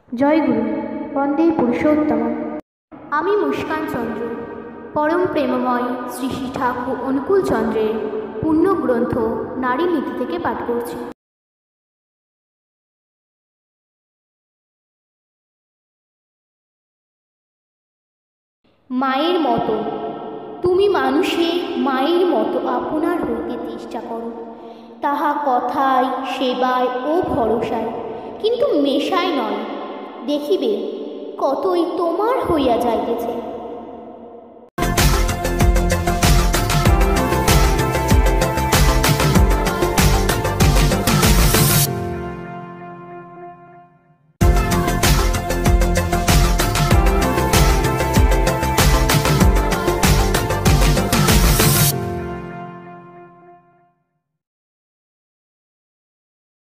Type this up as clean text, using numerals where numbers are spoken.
জয় গুরু, বন্দে পুরুষোত্তম। আমি মুস্কান চন্দ্র পরম প্রেমময় শ্রী শ্রী ঠাকুর অনুকূল চন্দ্রের পুণ্যগ্রন্থ নারী নীতি থেকে পাঠ করছি। মায়ের মতো তুমি মানুষে মায়ের মতো আপনার হইতে চেষ্টা করো, তাহা কথায়, সেবায় ও ভরসায়, কিন্তু মেশায় নয়। দেখিবে কতই তোমার হইয়া যাইতেছে।